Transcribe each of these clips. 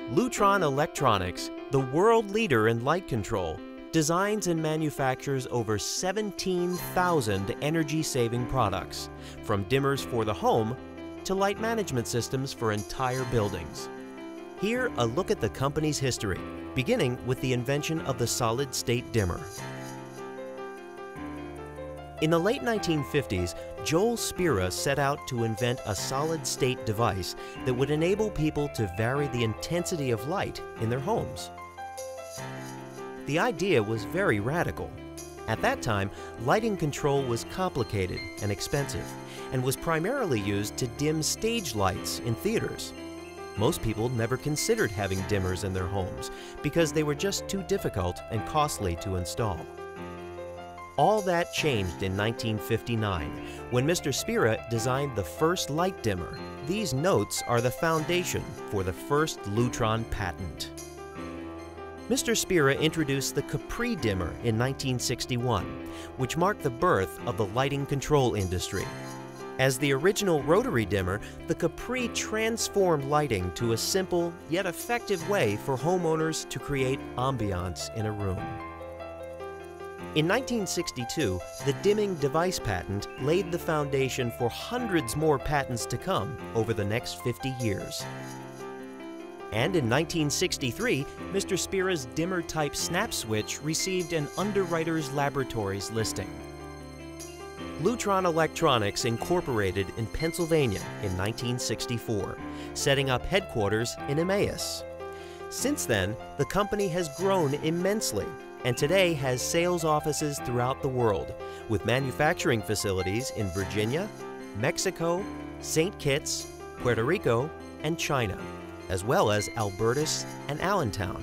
Lutron Electronics, the world leader in light control, designs and manufactures over 17,000 energy-saving products, from dimmers for the home to light management systems for entire buildings. Here, a look at the company's history, beginning with the invention of the solid-state dimmer. In the late 1950s, Joel Spira set out to invent a solid-state device that would enable people to vary the intensity of light in their homes. The idea was very radical. At that time, lighting control was complicated and expensive, and was primarily used to dim stage lights in theaters. Most people never considered having dimmers in their homes because they were just too difficult and costly to install. All that changed in 1959 when Mr. Spira designed the first light dimmer. These notes are the foundation for the first Lutron patent. Mr. Spira introduced the Capri dimmer in 1961, which marked the birth of the lighting control industry. As the original rotary dimmer, the Capri transformed lighting to a simple yet effective way for homeowners to create ambiance in a room. In 1962, the dimming device patent laid the foundation for hundreds more patents to come over the next 50 years. And in 1963, Mr. Spira's dimmer-type snap switch received an Underwriters Laboratories listing. Lutron Electronics incorporated in Pennsylvania in 1964, setting up headquarters in Emmaus. Since then, the company has grown immensely and today has sales offices throughout the world, with manufacturing facilities in Virginia, Mexico, St. Kitts, Puerto Rico, and China, as well as Albertus and Allentown.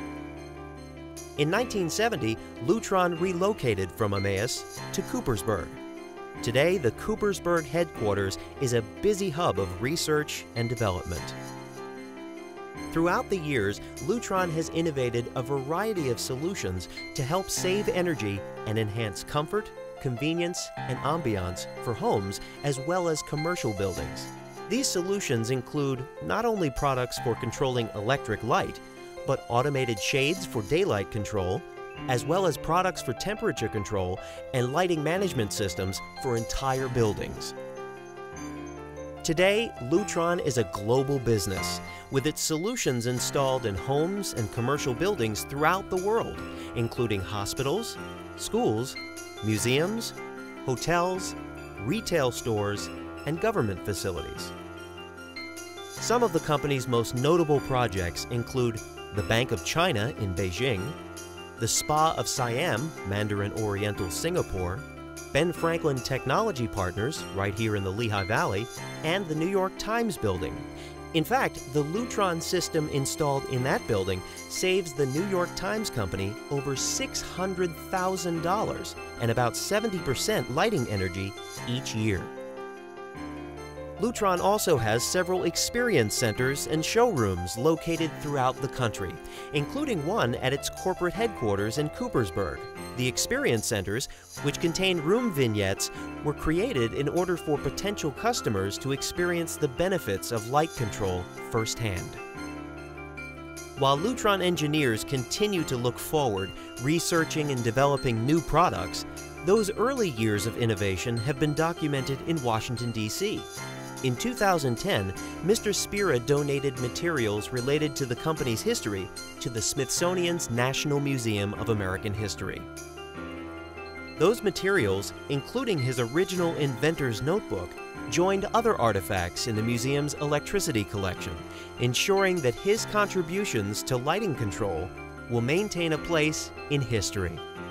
In 1970, Lutron relocated from Emmaus to Coopersburg. Today, the Coopersburg headquarters is a busy hub of research and development. Throughout the years, Lutron has innovated a variety of solutions to help save energy and enhance comfort, convenience, and ambiance for homes as well as commercial buildings. These solutions include not only products for controlling electric light, but automated shades for daylight control, as well as products for temperature control and lighting management systems for entire buildings. Today, Lutron is a global business, with its solutions installed in homes and commercial buildings throughout the world, including hospitals, schools, museums, hotels, retail stores, and government facilities. Some of the company's most notable projects include the Bank of China in Beijing, the Spa of Siam, Mandarin Oriental, Singapore, Ben Franklin Technology Partners, right here in the Lehigh Valley, and the New York Times building. In fact, the Lutron system installed in that building saves the New York Times Company over $600,000 and about 70% lighting energy each year. Lutron also has several experience centers and showrooms located throughout the country, including one at its corporate headquarters in Coopersburg. The experience centers, which contain room vignettes, were created in order for potential customers to experience the benefits of light control firsthand. While Lutron engineers continue to look forward, researching and developing new products, those early years of innovation have been documented in Washington, D.C. In 2010, Mr. Spira donated materials related to the company's history to the Smithsonian's National Museum of American History. Those materials, including his original inventor's notebook, joined other artifacts in the museum's electricity collection, ensuring that his contributions to lighting control will maintain a place in history.